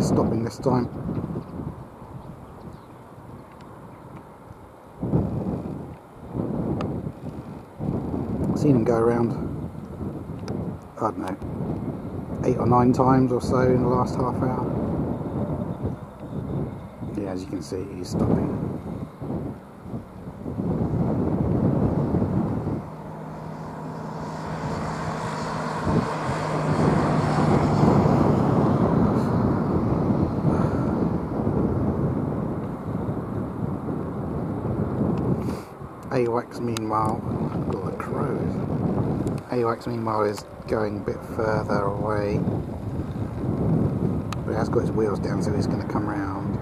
stopping this time. I've seen him go around, I don't know, 8 or 9 times or so in the last half hour. Yeah, as you can see, he's stopping. AWACS meanwhile, oh, the crows. AWACS meanwhile is going a bit further away, but he has got his wheels down, so he's going to come round.